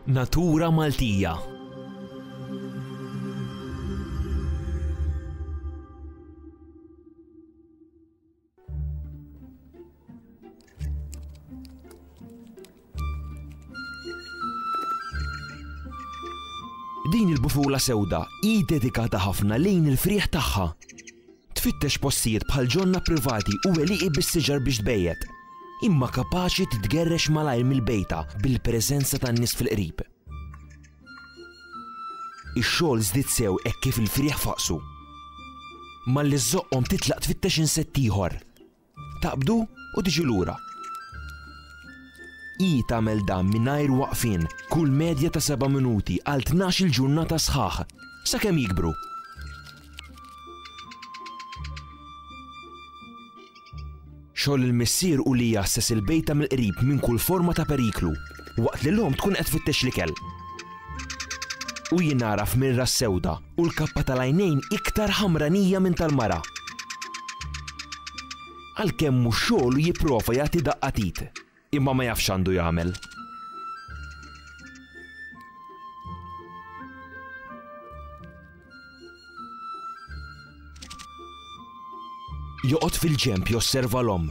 Natura Maltija. Din il-bufula sewda hi dedikata ħafna lejn il-frieħ tagħha. Tfittex postijiet bħal ġonna privati u għeliqi bis-siġar biex tbejjed, imma kapaċi titgerrex malajr mill-bejta bil-preżenza tan-nies fil-qrib. Ix-xogħol żdied sew hekk kif il-frieħ faqsu. Malli żoqqhom titlaq tfittex insett ieħor. Taqbdu u tiġi lura. Hi tagħmel dan mingħajr waqfien kull medja ta' 7 minuti għal 12 ġurnata sħaħ sakemm jikbru. Xogħol il-missier u li jassess il-bejta mill-qrib minn kull forma ta' periklu waqt li l-om tkun qed tfittex l-ikel. U jien naraf minn ras sewda u l-kappa tal-għajnejn iktar ħamranija minn tal-mara. Għalkemm mhux xogħol jipprova jagħti daqqatit, imma ma jafx għandu jagħmel. Joqgħod fil-ġenb josserva l-omm.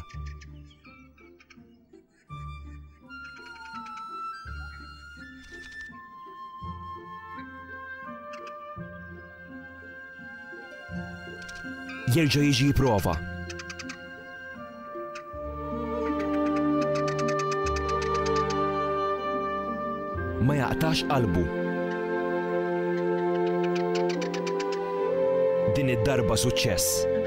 Jerġa' jiġi jipprova. Ma jaqtax qalbu. Din id-darba suċċess.